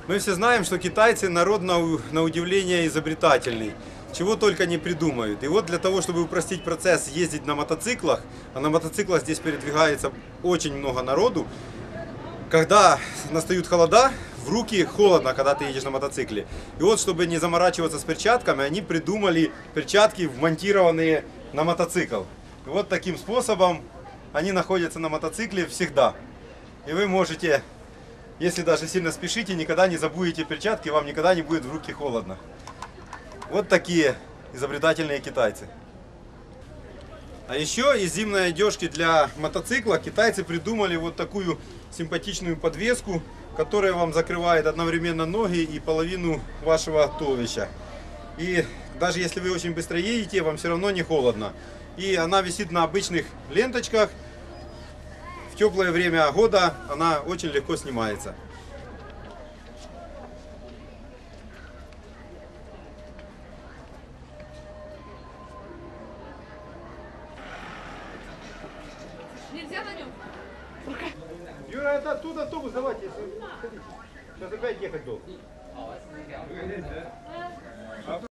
Мы все знаем, что китайцы народ на удивление изобретательный. Чего только не придумают. И вот для того, чтобы упростить процесс ездить на мотоциклах, а на мотоциклах здесь передвигается очень много народу, когда настают холода, в руки холодно, когда ты едешь на мотоцикле. И вот, чтобы не заморачиваться с перчатками, они придумали перчатки, вмонтированные на мотоцикл. И вот таким способом они находятся на мотоцикле всегда. И вы можете, если даже сильно спешите, никогда не забудете перчатки, вам никогда не будет в руки холодно. Вот такие изобретательные китайцы. А еще из зимней одежки для мотоцикла китайцы придумали вот такую симпатичную подвеску, которая вам закрывает одновременно ноги и половину вашего туловища. И даже если вы очень быстро едете, вам все равно не холодно. И она висит на обычных ленточках. В теплое время года она очень легко снимается. Нельзя на нем? Юра, это оттуда автобус, давайте, если... Сейчас опять ехать долго.